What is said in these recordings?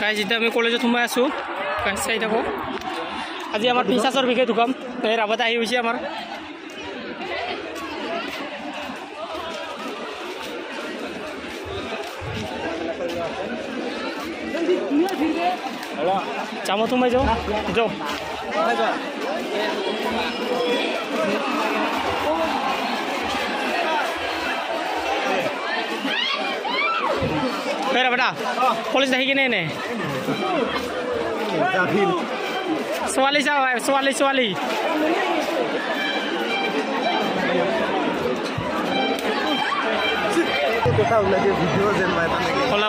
guys এতিয়া আমি কলেজত সোমাই আছোঁ গাইজ চাই থাকোঁ আজি আমাৰ পিছাচৰ বিষয়ে ঢুকাম এই ৰাবতে আহি গৈছে আমাৰ চামত সোমাই যাওঁ যাওঁ বেটা কলেজ আহি কিনে এনে ছোৱালী চাওঁ ছোৱালী ছোৱালী ওলাব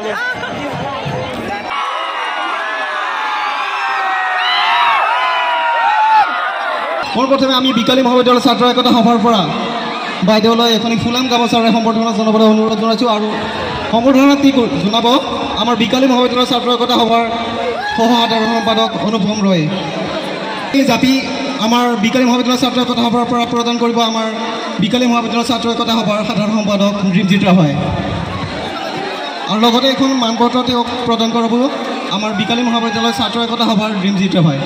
মোৰ প্ৰথমে আমি বিকালী মহাবিদ্যালয়ৰ ছাত্ৰ একতা সভাৰ পৰা বাইদেউলৈ এখনি ফুলাম গামোচাৰে সম্বৰ্ধনা জনাবলৈ অনুৰোধ জনাইছোঁ আৰু সম্বৰ্ধনা জনাব আমাৰ বিকালী মহাবিদ্যালয়ৰ ছাত্ৰ একতা সভাৰ সহ সাধাৰণ সম্পাদক অনুপম ৰয় এই জাপি আমাৰ বিকালী মহাবিদ্যালয়ৰ ছাত্ৰ একতা সভাৰ পৰা প্ৰদান কৰিব আমাৰ বিকালী মহাবিদ্যালয়ৰ ছাত্ৰ একতা সভাৰ সাধাৰণ সম্পাদক ৰিমজিত হয় আৰু লগতে এখন মানপত্ৰ তেওঁক প্ৰদান কৰিব আমাৰ বিকালী মহাবিদ্যালয়ৰ ছাত্ৰ একতা সভাৰ ৰিমজিত হয়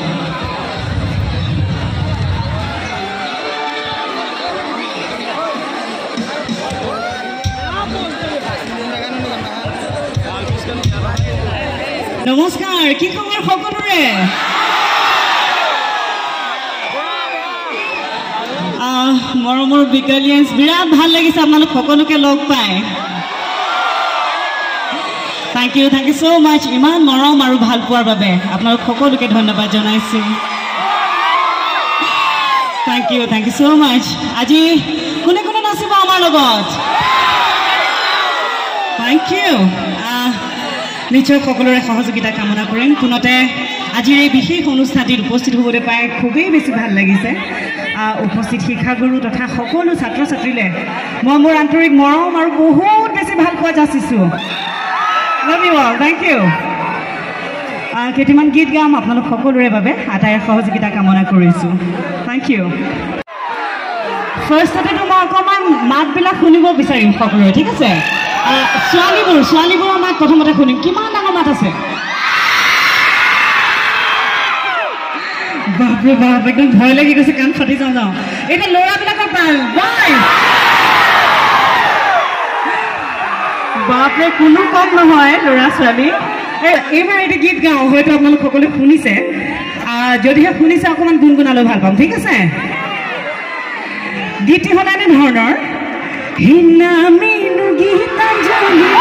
নমস্কাৰ কি খবৰ সকলোৰে মৰমৰ বিকালিয়ান্স বিৰাট ভাল লাগিছে আপোনালোক সকলোকে লগ পাই থ্যাংক ইউ সো মাচ ইমান মৰম আৰু ভাল পোৱাৰ বাবে আপোনালোক সকলোকে ধন্যবাদ জনাইছোঁ থ্যাংক ইউ সো মাচ আজি কোনে কোনে নাচিব আমাৰ লগত থ্যাংক ইউ নিশ্চয় সকলোৰে সহযোগিতা কামনা কৰিম পুনতে আজিৰ এই বিশেষ অনুষ্ঠানটিত উপস্থিত হ'বলৈ পাই খুবেই বেছি ভাল লাগিছে উপস্থিত শিক্ষাগুৰু তথা সকলো ছাত্ৰ ছাত্ৰীলে মই মোৰ আন্তৰিক মৰম আৰু বহুত বেছি ভাল পোৱা যাচিছোঁ love you all thank you কেইটামান গীত গাম আপোনালোক সকলোৰে বাবে আটাইৰে সহযোগিতা কামনা কৰিছোঁ থ্যাংক ইউ ফাৰ্ষ্টতেতো মই অকণমান মাতবিলাক শুনিব বিচাৰিম সকলোৰে ঠিক আছে ছোৱালীবোৰ আমাক প্ৰথমতে শুনিম কিমান ডাঙৰ মাত আছে বাপৰে বাপ একদম ভয় লাগি গৈছে কাণ ফাটি যাওঁ এতিয়া ল'ৰাবিলাকৰ পাল বাপৰে কোনো কম নহয় ল'ৰা ছোৱালী এইবাৰ এটা গীত গাওঁ হয়তো আপোনালোক সকলোৱে শুনিছে যদিহে শুনিছে অকণমান গুণগুণালৈ ভাল পাম ঠিক আছে গীতটি হ'ল এনে ধৰণৰ হিনামিনু গীতাঞ্জলি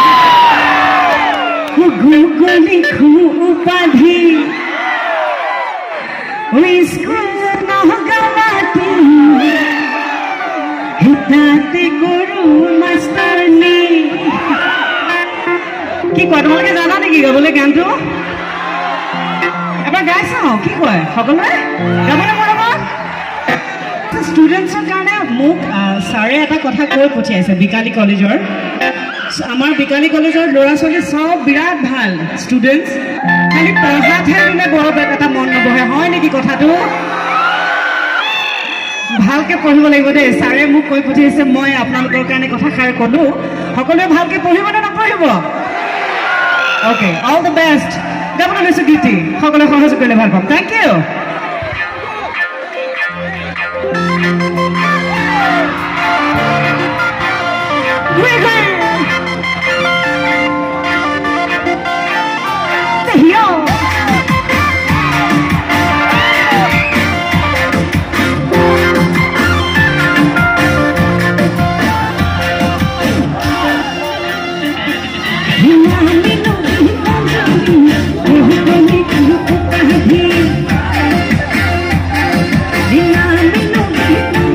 গুগলি খু উপাধি স্কুল নহগালাতি হিতাতে গুৰু মাষ্টাৰনি কি কয় তোমালোকে জানা নেকি গাবলৈ গানটো এবাৰ গাই চাওঁ কি কয় সকলোৱে গাবলৈ মোৰ লগত ষ্টুডেণ্টছৰ কাৰণে মোক ছাৰে এটা কথা কৈ পঠিয়াইছে বিকালী কলেজৰ আমাৰ বিকালী কলেজৰ ল'ৰা ছোৱালী চব বিৰাট ভাল ষ্টুডেণ্টছ খালি পঢ়াতহে দিলে বৰ এটা মন নবহে হয় নেকি কথাটো ভালকৈ পঢ়িব লাগিব দেই ছাৰে মোক কৈ পঠিয়াইছে মই আপোনালোকৰ কাৰণে কথাষাৰ ক'লোঁ সকলোৱে ভালকৈ পঢ়িব নে নপঢ়িব অ'কে অল দ্য বেষ্ট গাবলৈ লৈছোঁ গীতটি সকলোৱে সহযোগ কৰিলে ভাল পাম thank you Dinamino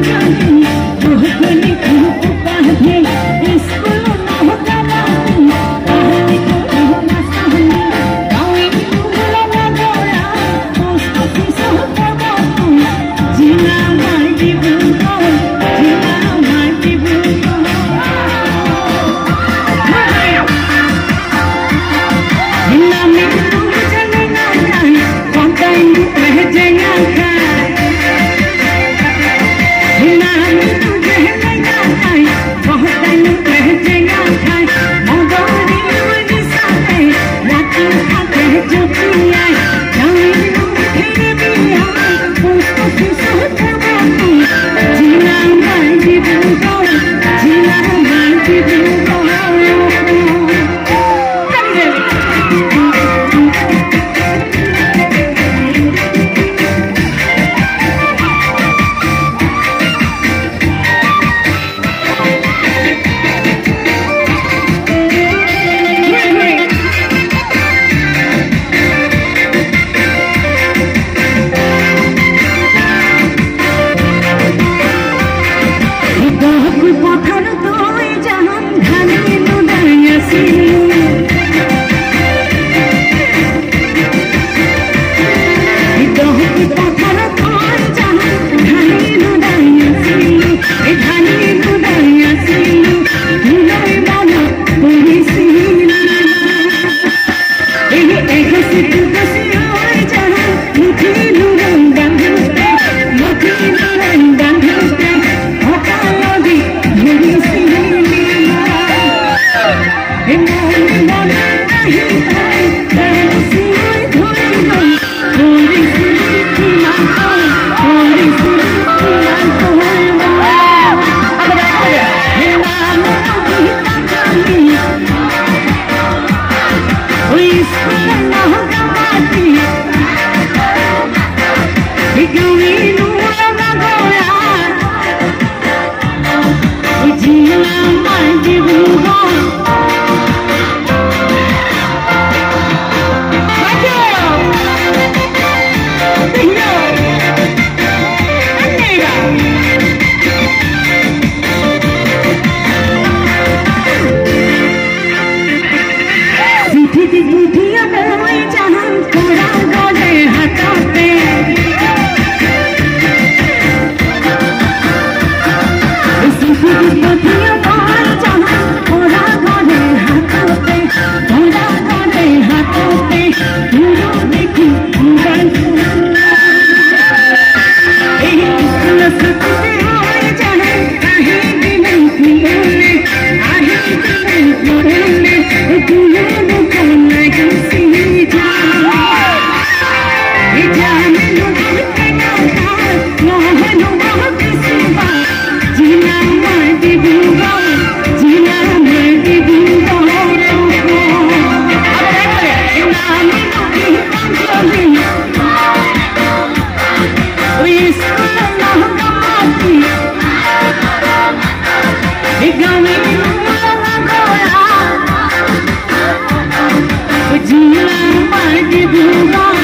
Gitanjali Dasor